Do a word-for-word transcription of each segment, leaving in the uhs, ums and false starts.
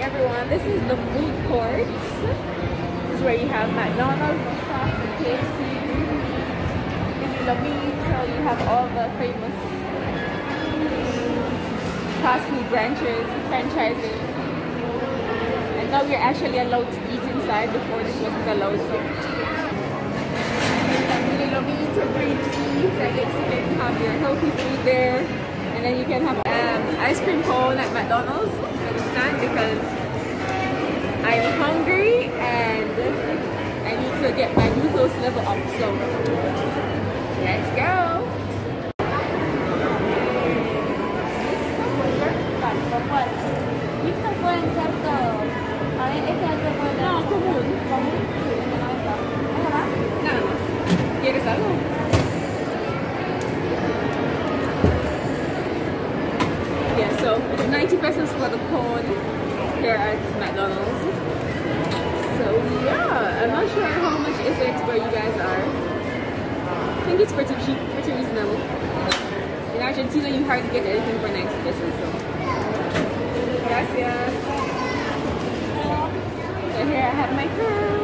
everyone, this is the food court. This is where you have McDonald's, K F C, so you have all the famous fast food branches, franchises. And now we're actually allowed to eat inside. Before this wasn't allowed. So meat or green teas, I guess you can have your healthy food there. And then you can have um, ice cream cone at McDonald's. Understand? Because I'm hungry and I need to get my glucose level up. So let's go. No, común. Nada más. ¿Quieres algo? Yeah, so it's ninety pesos for the cone here at McDonald's. So yeah, I'm not sure how much is it where you guys are. I think it's pretty cheap, pretty reasonable. In Argentina, you hardly get anything for ninety pesos. So. Gracias. So here I have my crown.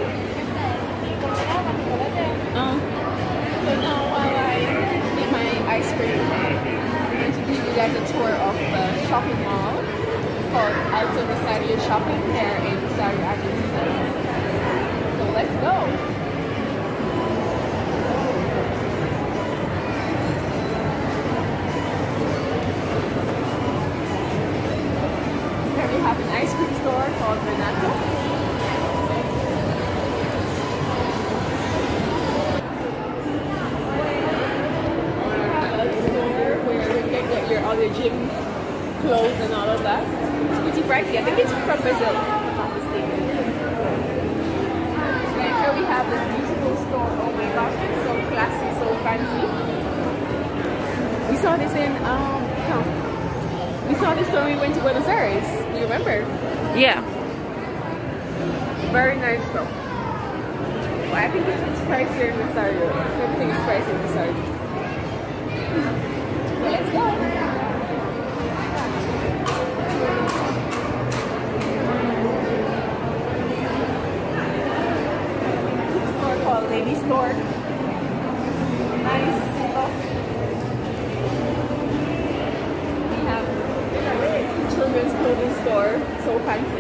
Oh. So now while I get my ice cream, I'm going to give you guys a tour of the shopping mall. It's called Alto Rosario Shopping there in Rosario, Argentina. So let's go. Here we have an ice cream store called Alto. All the gym clothes and all of that. It's pretty pricey. I think it's from Brazil, if I'm not mistaken. And here we have this beautiful store. Oh my gosh, it's so classy, so fancy. We saw this in um no. We saw this when we went to Buenos Aires. Do you remember? Yeah. Very nice stuff. Well, I think it's, it's pricier in Rosario. Everything is pricier in Rosario. So let's go. Baby store. Nice stuff. We have children's clothing store. So fancy.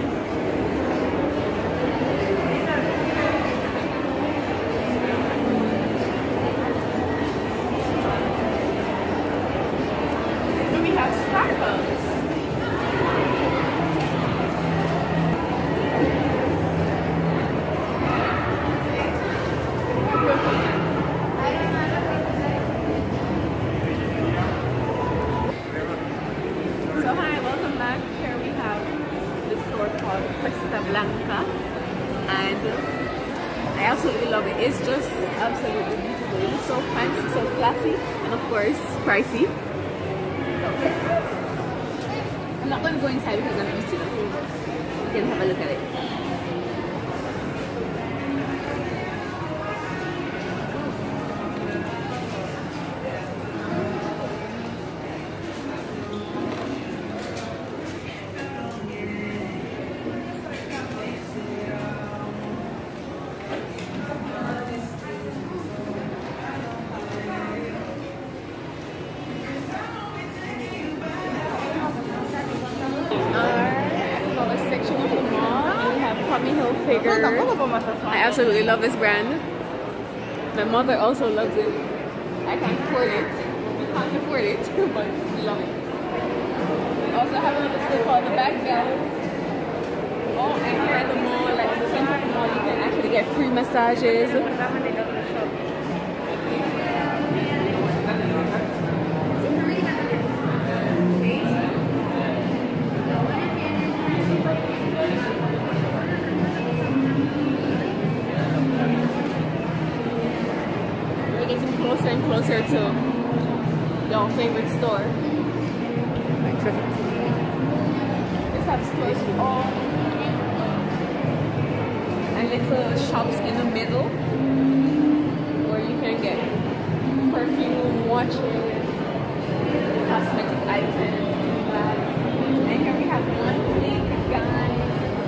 Then we have Starbucks. And I absolutely love it. It's just absolutely beautiful. It looks so fancy, so classy, and of course pricey. I'm not going to go inside because I'm eating. You can have a look at it. I absolutely love this brand. My mother also loves it. I can't afford it. We can't afford it, but we love it. We also have another store called the Back Bell. Oh, and here at the mall, like in the center of the mall, you can actually get free massages. Closer and closer to your favorite store. Just have stores all and little shops in the middle where you can get perfume, watches, cosmetic items, bags. And here we have one big guy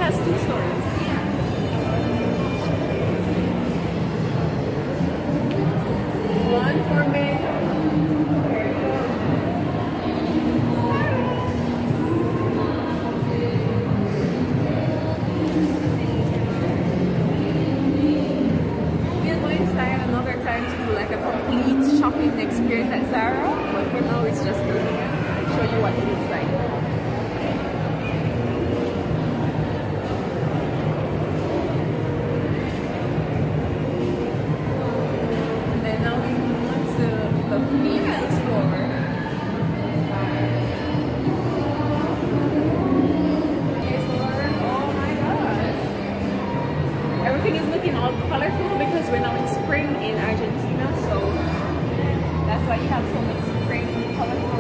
has two stores. One for men. Shopping experience at Zara, but for now it's just to show you what it looks like. And then now we move on to the female store. Okay, store. Oh my gosh. Everything is looking all colorful because we're now in spring in Argentina, so that's why you have so much spring colorful.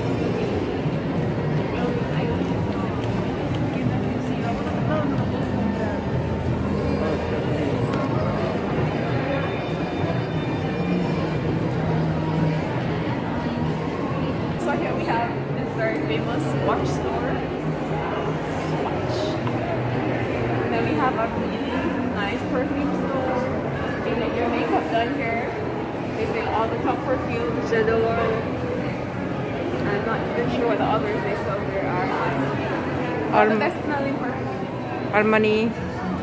So here we have this very famous watch store. Watch. And then we have a really nice perfume store. You get your makeup done here. They say all the top perfumes, J'adore. I'm not even sure what the others they sell there are. All the best smelling perfume. Armani.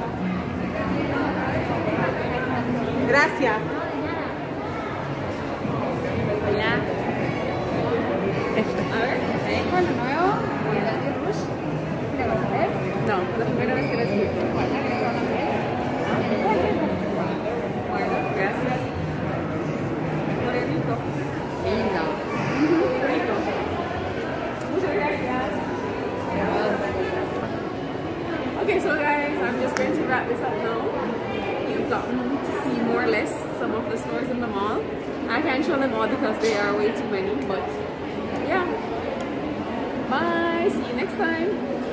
Gracias. Hola. Este. A ver, ¿con lo nuevo? No, la primera vez que lo escucho. Gracias. Lindo. Muchas gracias. Okay, so guys, I'm just going to wrap this up now. You've gotten to see more or less some of the stores in the mall. I can't show them all because there are way too many, but yeah. Bye. See you next time.